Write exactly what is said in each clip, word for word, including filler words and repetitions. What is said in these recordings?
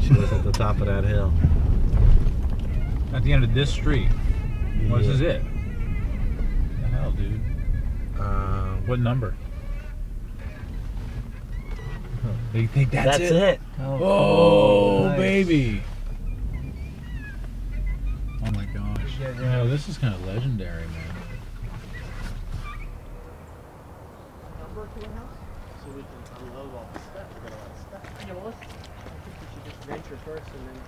station is at the top of that hill. At the end of this street. Yeah. Well, this is it. What the hell, dude? Um, What number? You think that's, that's it? it. Oh, Oh, nice. baby. Oh my gosh. Wow, this is kind of legendary, man. Number to your house? So we can unload all the stuff. We got a lot of stuff. Yeah, well, let's, I think we should just venture first and then.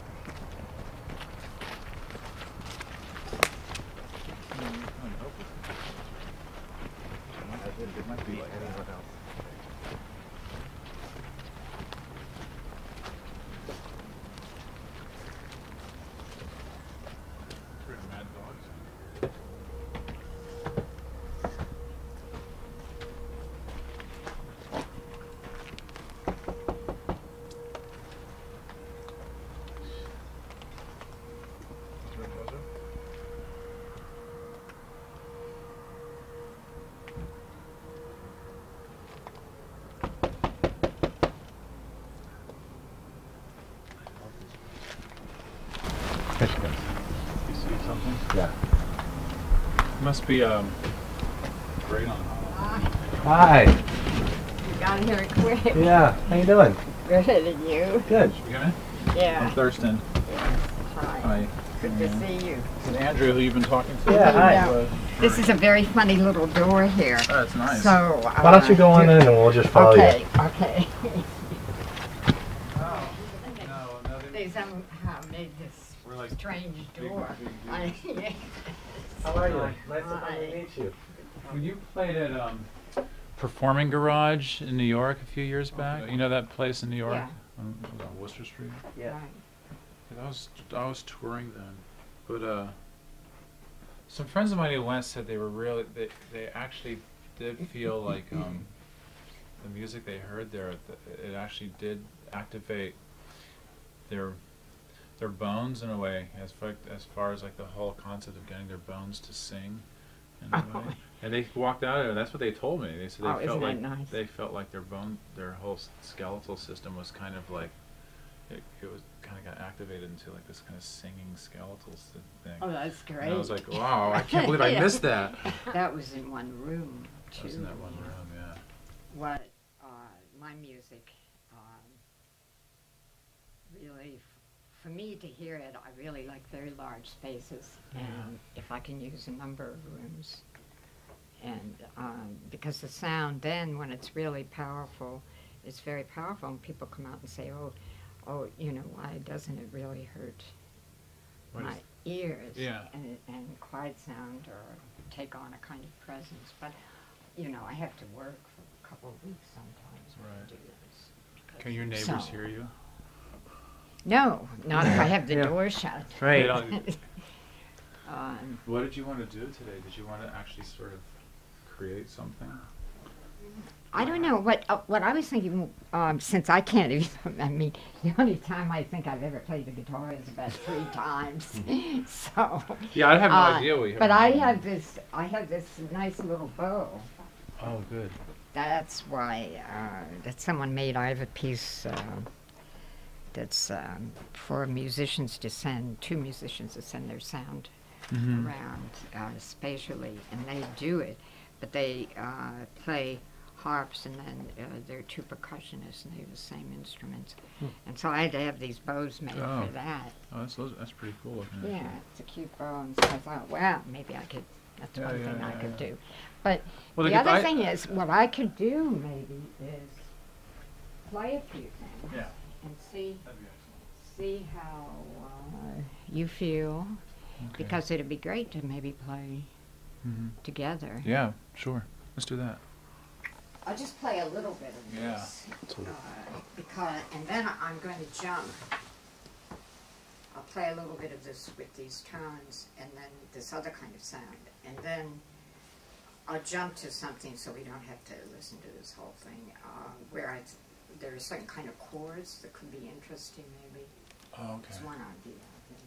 It might be like anyone else. Mad dogs. You see something? Yeah. Must be um great on. Hi. You got here quick. Yeah. How you doing? Good, and you? Good. You got me? Yeah. I'm Thurston. Yes. Hi. Hi. Good to see you. This is Andrew, who you've been talking to. Yeah, hi. Yeah. This is a very funny little door here. Oh, that's nice. So, uh, Why don't you go on in and we'll just follow okay, you. Okay, Oh, no, no, They somehow made this We're like strange big, door. big I, yes. How are you? Hi. Nice to Hi. finally meet you. When you played at um, Performing Garage in New York a few years back, you know that place in New York? Yeah. On, on Worcester Street? Yeah. Right. Yeah, I was I was touring then, but uh, some friends of mine who went said they were really they they actually did feel like um, the music they heard there, it actually did activate their their bones in a way, as far as far as like the whole concept of getting their bones to sing. In a way. And they walked out of there. That's what they told me. They said they Oh, felt isn't like that nice? they felt like their bone, their whole s- skeletal system was kind of like it, it was kind of got activated into like this kind of singing skeletal s- thing. Oh, that's great. And I was like, wow, I can't believe I Yeah. missed that. That was in one room, too. That was in that one room, yeah. What uh, my music um, really, f- for me to hear it, I really like very large spaces, and if I can use a number of rooms. And um, because the sound then, when it's really powerful, it's very powerful, and people come out and say, oh, oh, you know, why doesn't it really hurt What my is- ears? Yeah. And, and quiet sound or take on a kind of presence. But, you know, I have to work for a couple of weeks sometimes when Right. I do this. because- Can your neighbors So- hear you? No, not if I have the Yeah. door shut. Right. They don't- um, What did you want to do today? Did you want to actually sort of create something? I don't know what uh, what I was thinking. Um, since I can't even, I mean, the only time I think I've ever played the guitar is about three times. So. Yeah, I have no uh, idea what you have. But in I mind. have this. I have this nice little bow. Oh, good. That's why uh, that someone made. I have a piece uh, that's um, for musicians to send two musicians to send their sound Mhm. around uh, spatially, and they do it. But they uh, play harps, and then uh, they're two percussionists, and they have the same instruments. Hmm. And so I had to have these bows made Oh. for that. Oh, that's that's pretty cool looking. Yeah, it's a cute bow, and so I thought, wow, maybe I could. That's Yeah, one yeah, thing I yeah, could yeah. do. But Well, the the other guy- thing is, what I could do maybe is play a few things Yeah. and see That'd be excellent. see how uh, you feel, Okay. because it'd be great to maybe play Mhm. together. Yeah, sure. Let's do that. I'll just play a little bit of Yeah. this, uh, because, and then I'm going to jump. I'll play a little bit of this with these tones, and then this other kind of sound, and then I'll jump to something so we don't have to listen to this whole thing, uh, where I, there are certain kind of chords that could be interesting, maybe. Oh, okay. It's one idea, I think.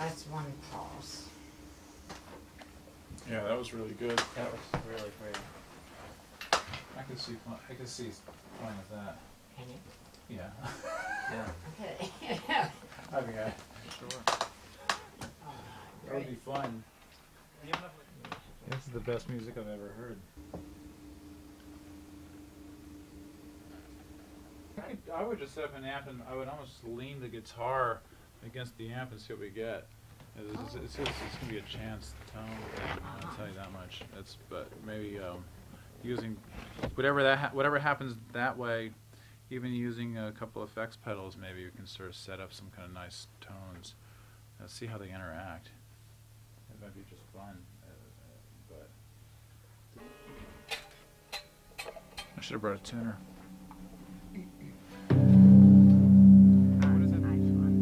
that's one pulse. Yeah, that was really good. That was really great. I could see, pl- I could see playing with that. Can you? Yeah. Yeah. Okay. I think I, sure. That would be fun. This is the best music I've ever heard. I, could, I would just set up an amp and I would almost lean the guitar against the amp and see what we get. It's, it's, it's, it's, it's gonna be a chance tone. I'll tell you that much. It's but maybe um, using whatever that ha whatever happens that way. Even using a couple effects pedals, maybe you can sort of set up some kind of nice tones. Let's see how they interact. It might be just fun, uh, but I should have brought a tuner. What is that? Nice one.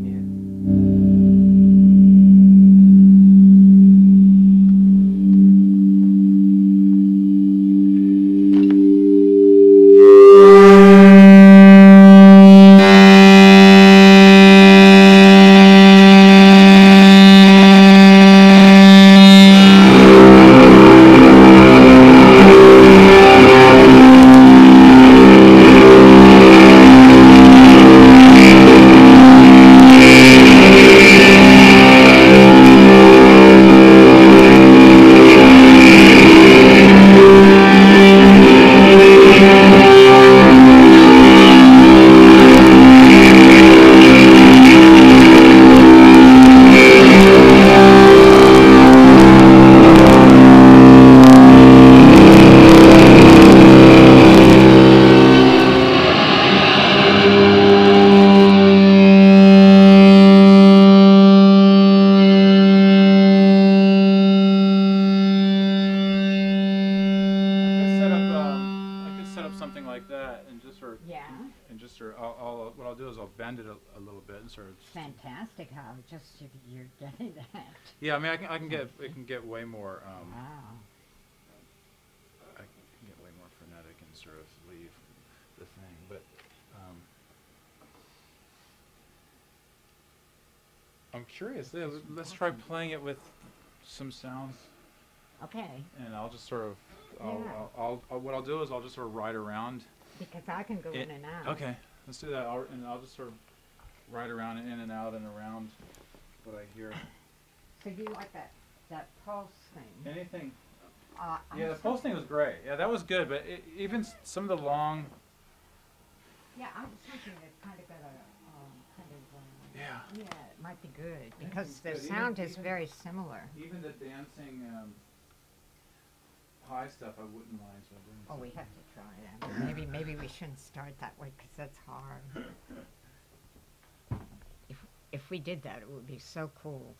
Fantastic how just you're getting that. Yeah, I mean, I can, I can get, it can get way more, um, Wow. I can get way more frenetic and sort of leave the thing, but, um, I'm curious. Yeah, let's try playing it with some sounds. Okay. And I'll just sort of, I'll, Yeah. I'll, I'll, I'll, what I'll do is I'll just sort of ride around. Because I can go it, in and out. Okay, let's do that. I'll, and I'll just sort of ride around and in and out and around what I hear. So you like that that pulse thing? Anything. Uh, Yeah, the I'm pulse thing was great. Yeah, that was good, but it, even s- some of the long. Yeah, I was thinking it kind of got a um, kind of. Um, Yeah. Yeah, it might be good think because it's the good. Even- sound is even- very similar. Even the dancing um, high stuff, I wouldn't mind. So I didn't Oh, so- we have to try that. Maybe maybe we shouldn't start that way because that's hard. If if we did that, it would be so cool.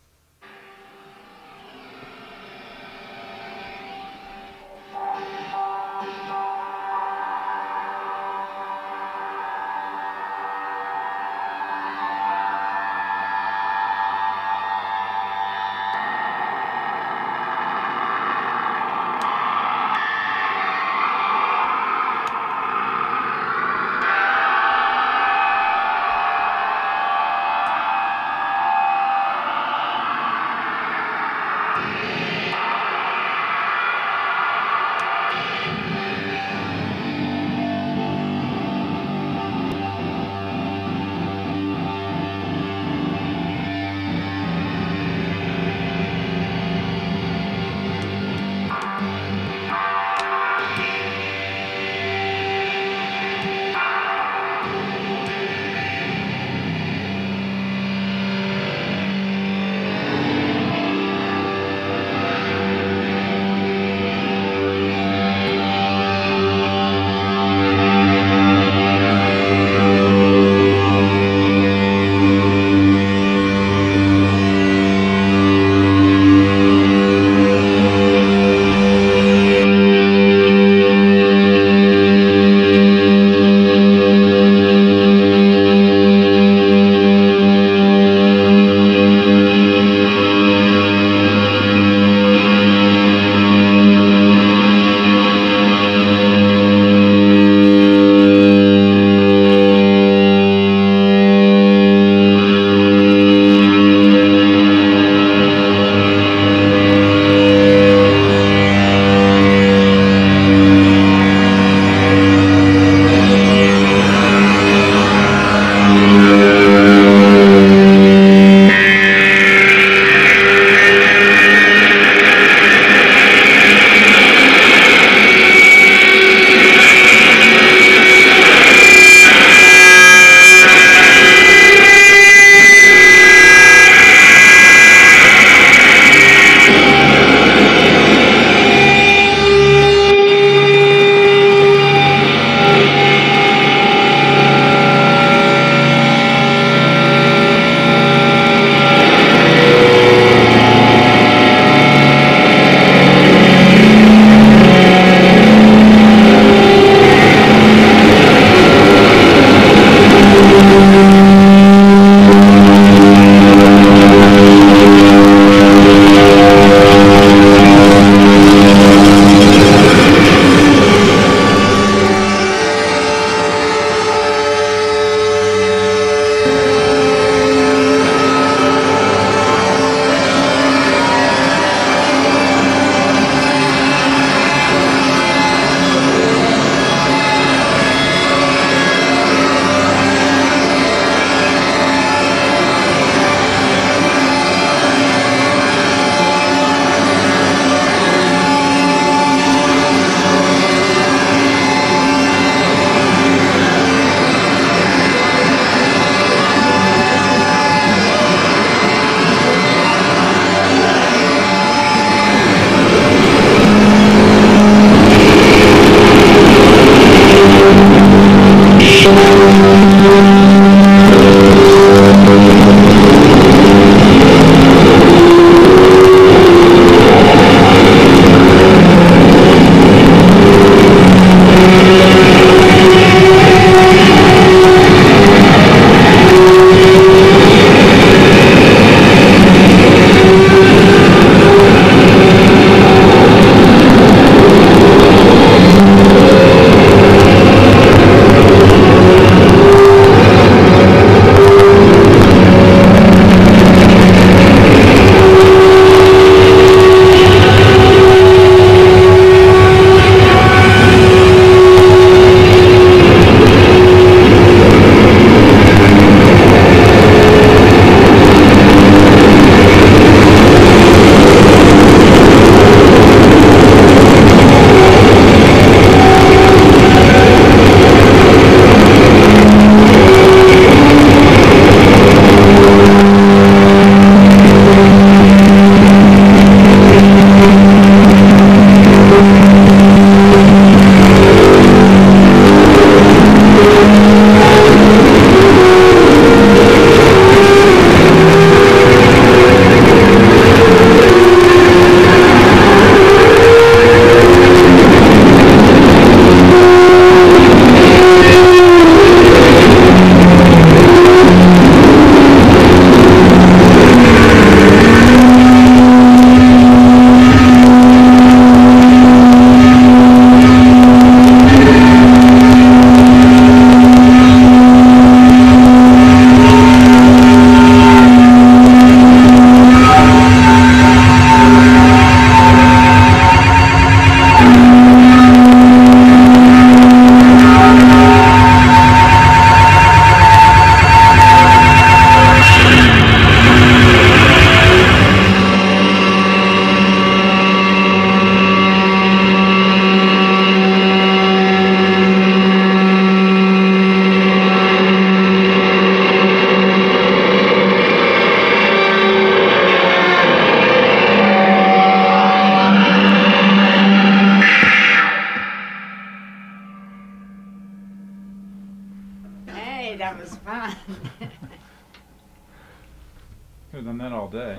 Could have done that all day.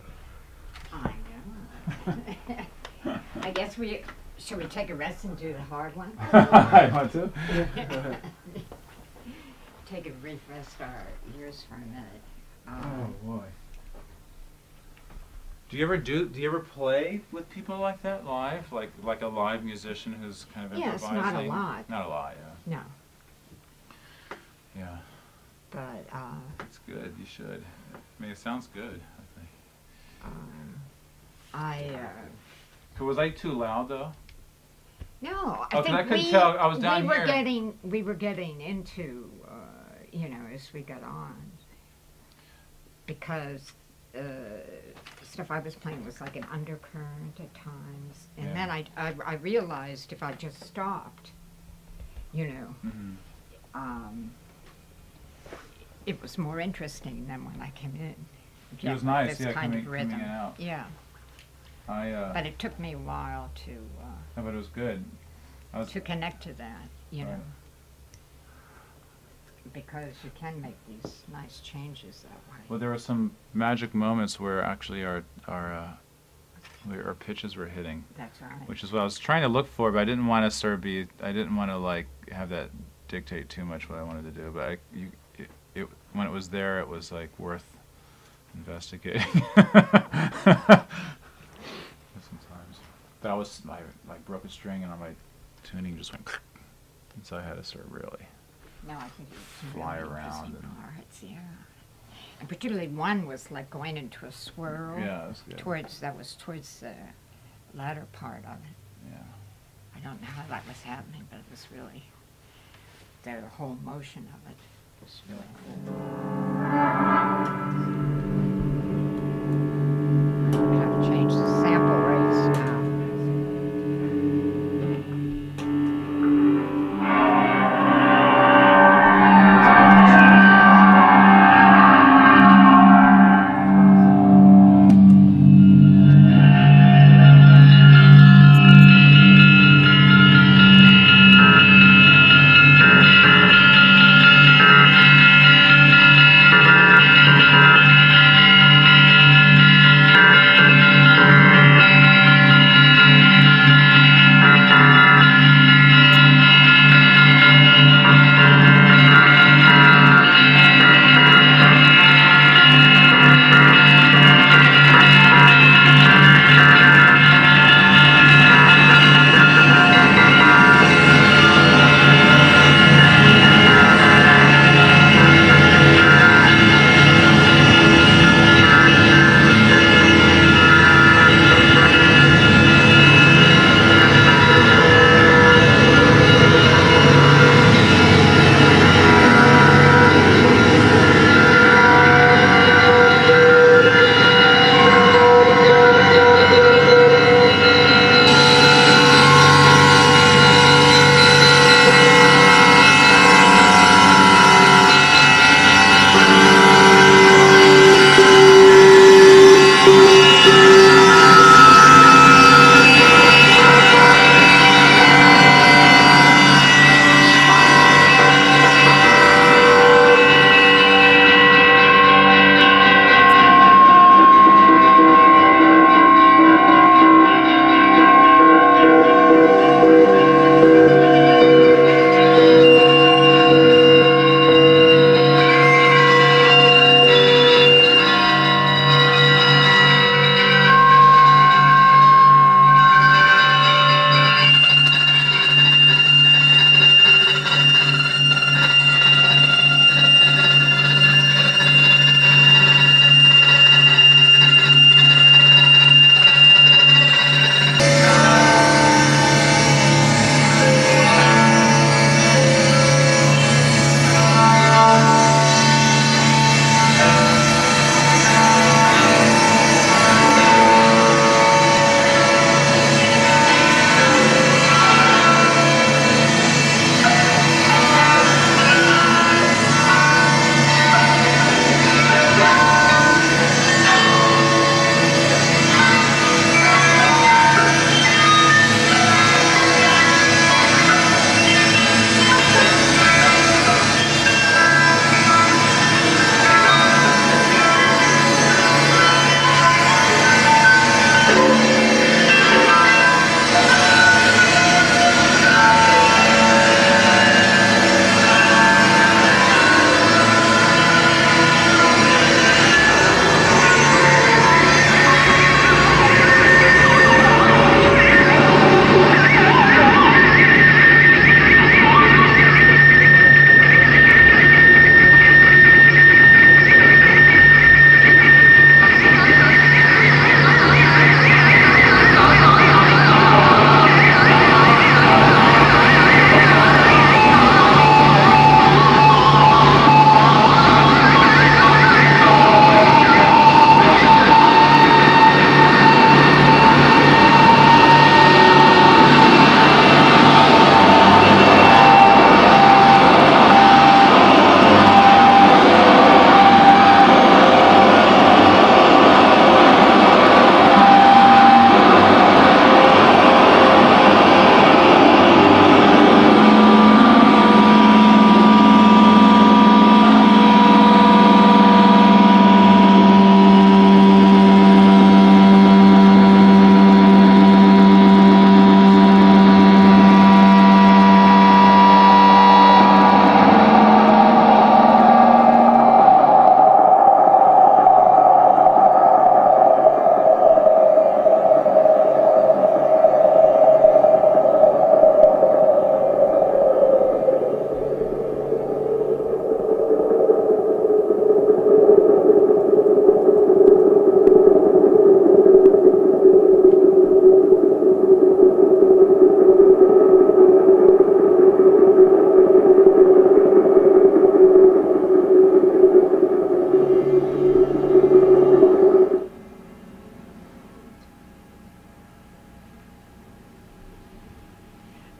I know. I guess we should we take a rest and do the hard one? I want to. Take a brief rest our ears for a minute. Oh Um, boy. Do you ever do? Do you ever play with people like that live, like like a live musician who's kind of Yes, improvising? not a lot. Not a lot, yeah. no, Yeah, but uh, it's good. You should. I mean, it sounds good. I think. um, I uh, So was I too loud though? no, I Oh, 'cause think I couldn't we, tell. I was down we were here. getting we were getting into uh, you know as we got on because. Uh, stuff I was playing was like an undercurrent at times, and Yeah. then I, I I realized if I just stopped, you know, Mm-hmm. um, it was more interesting than when I came in. It was Get nice, this yeah, kind coming, of rhythm. coming out. Yeah, I. Uh, but it took me a while to uh, no, but it was good. I was. to connect to that, you know, Right. because you can make these nice changes that way. Well, there were some magic moments where actually our our uh, where our pitches were hitting, That's right. which is what I was trying to look for, but I didn't want to sort of be. I didn't want to like have that dictate too much what I wanted to do. But I, you, it, it when it was there, it was like worth investigating. Sometimes that was my like broken string, and on my tuning just went, and so I had to sort of really. No, I think it's Fly really around interesting and- parts, yeah. And particularly one was like going into a swirl. Yeah, it was good. Towards that was towards the latter part of it. Yeah. I don't know how that was happening, but it was really the whole motion of it was really cool. I'm gonna have to change the sample rates now.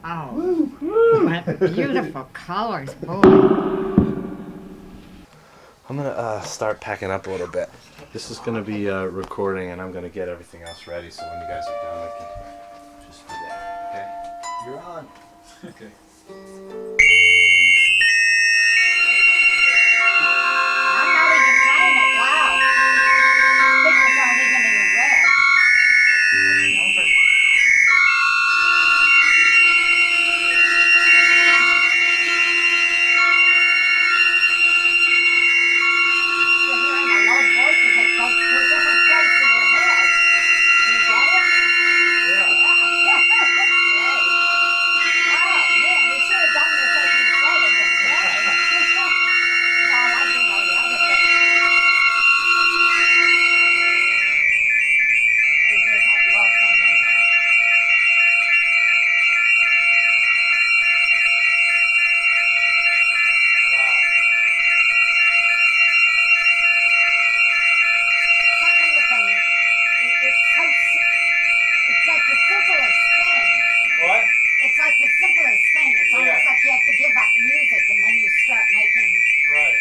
Oh, what beautiful colors, boy. I'm gonna uh, start packing up a little bit. This is gonna be uh, recording, and I'm gonna get everything else ready. So when you guys are done, we can just do that. Okay? You're on. Okay. I'm not even playing it loud. Speakers aren't even in the red. You're hearing the low voices that goes to a different place in your head. Do you get it? Yeah. Yeah. That's great. Oh, man, we should have done this like you said in the beginning. No, I like doing all the other bits. There's that low thing in there. It's something with the, it, it's so, si- it's like the simplest thing. What? It's like the simplest thing. It's almost Yeah. like you have to give up music and then you start making. Right.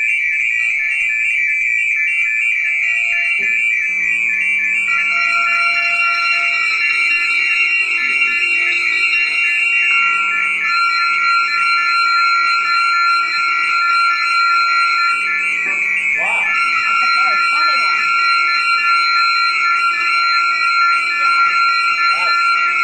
Wow. That's a very funny one. Yeah. That's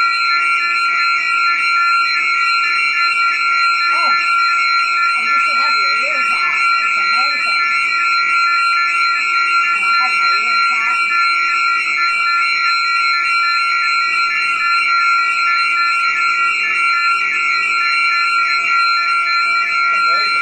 Oh. Oh, you should have your ears out. It's amazing. And I hold my ears out. amazing.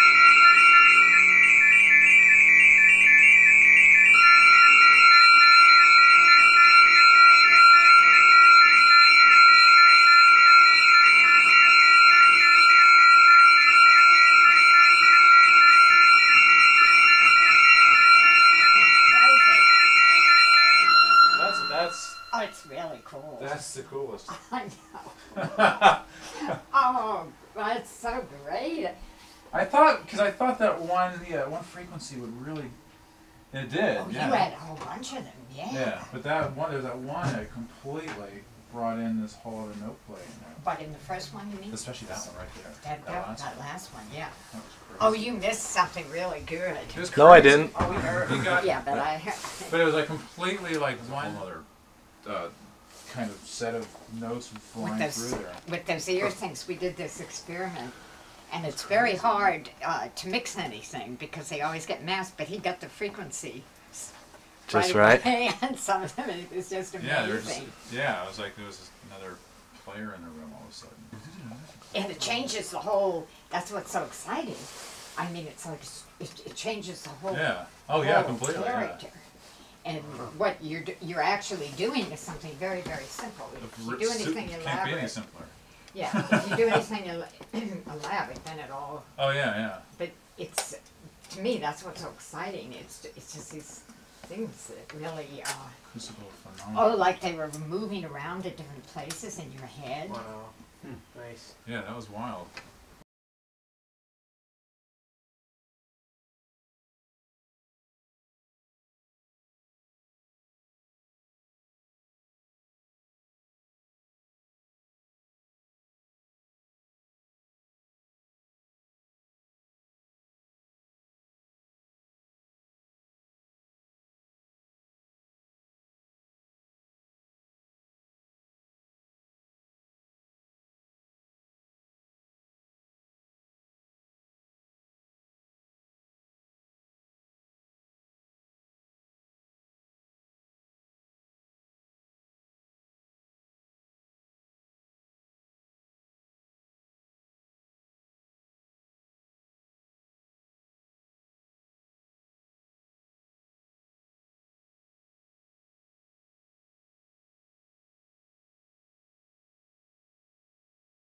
Crazy. That's that's Oh, it's really cool. that's the coolest. I know. Oh, that's so great. I thought, because I thought that one, yeah, one frequency would really, it did, Oh, yeah. you had a whole bunch of them, yeah. Yeah, but that one, there's that one that completely brought in this whole other note play in there. But in the first one, you mean? Especially that one right there. That, that, last that one. last one, yeah. That was crazy. Oh, you missed something really good. It was No, I crazy. didn't. Oh, we heard. You got- Yeah, but I. But it was like completely like one other uh, kind of set of notes flying with those, through there. with those ear things, we did this experiment, and it's very hard uh, to mix anything because they always get masked. But he got the frequency Just right, right. away, and some of them it was just amazing. Yeah, there was just, yeah, it was like there was another player in the room all of a sudden. And it changes the whole. That's what's so exciting. I mean, it's like it, it changes the whole. Yeah. Oh yeah, whole completely. Yeah. Character. And what you're do- you're actually doing is something very very simple. If you do anything Can't elaborate, be any simpler. yeah. If you do anything el- elaborate, then it all. Oh yeah, yeah. But it's to me that's what's so exciting. It's it's just these things that really. Uh, Crucible phenomenon. oh, like they were moving around to different places in your head. Wow. Nice. Yeah, that was wild.